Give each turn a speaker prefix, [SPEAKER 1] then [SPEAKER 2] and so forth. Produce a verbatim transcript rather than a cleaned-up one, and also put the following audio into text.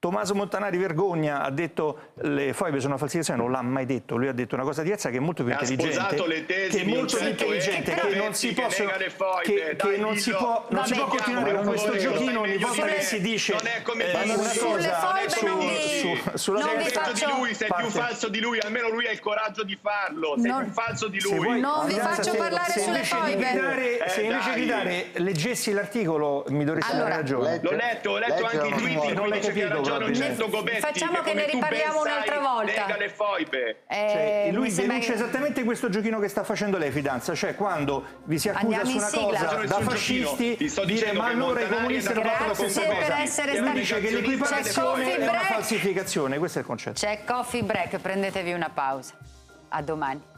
[SPEAKER 1] Tommaso Montanari vergogna, ha detto le foibe sono una falsificazione, non l'ha mai detto, lui ha detto una cosa diversa che è molto più
[SPEAKER 2] ha
[SPEAKER 1] intelligente,
[SPEAKER 2] sposato le tesi
[SPEAKER 1] che è molto più intelligente, che non si possono, che, che non si può, non si può continuare con questo giochino ogni volta che si dice
[SPEAKER 2] non è come
[SPEAKER 1] eh, una
[SPEAKER 3] sulle
[SPEAKER 1] cosa
[SPEAKER 3] foibe
[SPEAKER 1] su,
[SPEAKER 3] non vi,
[SPEAKER 1] su, sulla
[SPEAKER 3] non vi
[SPEAKER 2] sei
[SPEAKER 3] faccio...
[SPEAKER 2] di lui, sei
[SPEAKER 1] parte.
[SPEAKER 2] più falso di lui, almeno lui ha il coraggio di farlo, sei
[SPEAKER 3] Non-
[SPEAKER 2] più falso di
[SPEAKER 1] Se
[SPEAKER 2] lui.
[SPEAKER 1] vuoi-
[SPEAKER 3] Non vi
[SPEAKER 1] Alianza,
[SPEAKER 3] faccio
[SPEAKER 1] se-
[SPEAKER 3] parlare
[SPEAKER 1] se
[SPEAKER 3] sulle
[SPEAKER 1] invece di
[SPEAKER 3] foibe.
[SPEAKER 1] gridare-
[SPEAKER 2] Eh,
[SPEAKER 1] se invece
[SPEAKER 2] dai.
[SPEAKER 1] di gridare leggessi l'articolo mi dovresti
[SPEAKER 3] Allora,
[SPEAKER 1] dare ragione.
[SPEAKER 2] L'ho letto, ho letto anche i tweet in
[SPEAKER 1] Non
[SPEAKER 2] cui
[SPEAKER 1] l'hai
[SPEAKER 2] dice che ha
[SPEAKER 1] capito,
[SPEAKER 2] ragione un
[SPEAKER 1] probabilmente.
[SPEAKER 2] certo Gobetti.
[SPEAKER 3] Facciamo che
[SPEAKER 2] come
[SPEAKER 3] ne
[SPEAKER 2] tu ben
[SPEAKER 3] riparliamo
[SPEAKER 2] sai,
[SPEAKER 3] un'altra volta.
[SPEAKER 2] Nega le foibe.
[SPEAKER 3] Eh,
[SPEAKER 1] Cioè,
[SPEAKER 3] mi
[SPEAKER 1] lui
[SPEAKER 3] sembra
[SPEAKER 1] denuncia
[SPEAKER 3] che-
[SPEAKER 1] esattamente questo giochino che sta facendo lei, Fidanza, cioè quando vi si accusa
[SPEAKER 3] Andiamo
[SPEAKER 1] su
[SPEAKER 3] in
[SPEAKER 1] una
[SPEAKER 3] sigla.
[SPEAKER 1] cosa
[SPEAKER 2] Sono
[SPEAKER 1] da
[SPEAKER 2] nessun
[SPEAKER 1] fascisti,
[SPEAKER 2] giochino. Ti sto
[SPEAKER 1] dire
[SPEAKER 2] dicendo
[SPEAKER 1] ma
[SPEAKER 2] che
[SPEAKER 1] allora i
[SPEAKER 2] Montanari
[SPEAKER 1] comunisti
[SPEAKER 2] è
[SPEAKER 1] hanno fatto la
[SPEAKER 3] Grazie
[SPEAKER 1] stessa
[SPEAKER 3] per
[SPEAKER 1] cosa.
[SPEAKER 3] essere
[SPEAKER 1] E lui
[SPEAKER 3] stati-
[SPEAKER 1] dice che
[SPEAKER 3] C'è
[SPEAKER 1] l'equiparazione
[SPEAKER 3] coffee
[SPEAKER 1] è una
[SPEAKER 3] break.
[SPEAKER 1] falsificazione, questo è il concetto.
[SPEAKER 3] C'è coffee break, prendetevi una pausa. A domani.